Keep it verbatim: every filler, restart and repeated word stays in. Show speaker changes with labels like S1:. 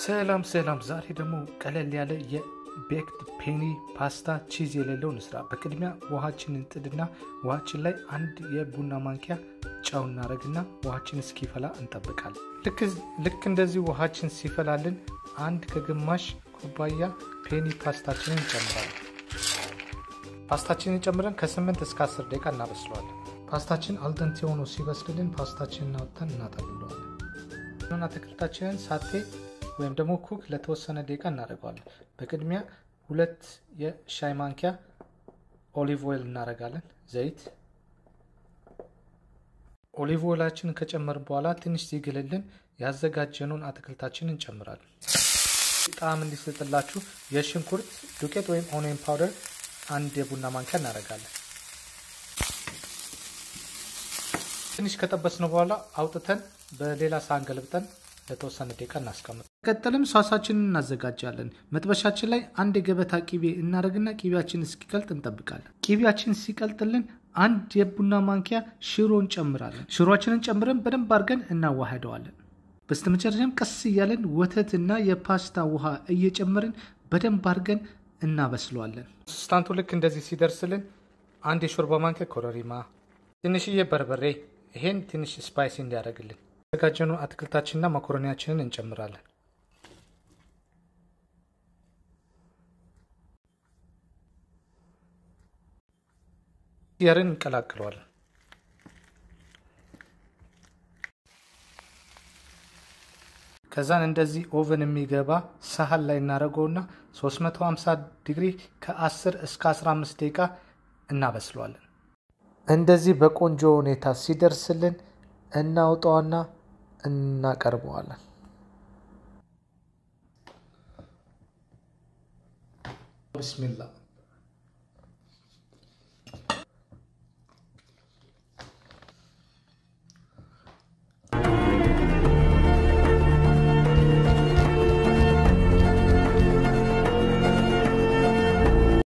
S1: ሰላም ሰላም ዛሬ ደግሞ ቀለል ያለ የቤክድ ፔኒ ፓስታ ቺዝ የሌለው እንስራ። በቅድሚያ ውሃችንን እንጥድና ውሃችን ላይ አንድ የቡና ማንኪያ ጨው እናረግና ውሃችን እስኪፈላ እንጠብቃለን። ልክ ልክ እንደዚህ ውሃችን ሲፈላልን አንድ ከግማሽ ኩባያ ፔኒ ፓስታችንን እንጨምራለን። ፓስታችንን ጨምረን ከ8 እስከ አስር ደቂቃ እናበስለዋለን። ፓስታችን አልደንቴ ሆኖ ሲበስልልን ፓስታችንን አውጥተን እናጠልለዋለን። እና አትክልታችንን ሳቴ ወይም ደግሞ ኩክ ለተወሰነ ደቂቃ እናደርጋለን። በቅድሚያ ሁለት የሻይ ማንኪያ ኦሊቭ ኦይል እናደርጋለን። ዘይት ኦሊቭ ኦይላችንን ከጨመርን በኋላ ትንሽ ሲግልልን ያዘጋጀነውን አትክልታችንን እንጨምራለን። ጣዕም እንዲሰጥላችሁ የሽንኩርት ዱቄት ወይም ኦኒየን ፓውደር አንድ የቡና ማንኪያ እናደርጋለን። ትንሽ ከጠበስነው በኋላ አውጥተን በሌላ ሳህን ገልብጠን ለተወሰነ ደቂቃ እናስቀምጥ። ቀጥለም ሷሳችንን እናዘጋጃለን። መጥበሻችን ላይ አንድ የገበታ ቂቤ እናደርግና ቂቤያችን እስኪቀልጥ እንጠብቃለን። ቂቤያችን ሲቀልጥልን አንድ የቡና ማንኪያ ሽሮ እንጨምራለን። ሽሮአችንን ጨምረን በደንብ አድርገን እናዋህደዋለን። በስተመጨረሻም ቀስ እያለን ወተትና የፓስታ ውሃ እየጨመርን በደንብ አድርገን እናበስለዋለን። ስታንቱ ልክ እንደዚህ ሲደርስልን አንድ የሾርባ ማንኪያ ኮረሪማ፣ ትንሽዬ በርበሬ፣ ይሄን ትንሽ ስፓይሲ እንዲያደርግልን ያዘጋጀነው አትክልታችንና ማካሮኒያችንን እንጨምራለን። ያረን እንቀላቅለዋለን። ከዛን እንደዚህ ኦቨን የሚገባ ሳህን ላይ እናደርገውና ሶስት መቶ ሃምሳ ዲግሪ ከ10 እስከ አስራ አምስት ደቂቃ እናበስለዋለን። እንደዚህ በቆንጆ ሁኔታ ሲደርስልን እናውጣውና እናቀርበዋለን። ቢስሚላህ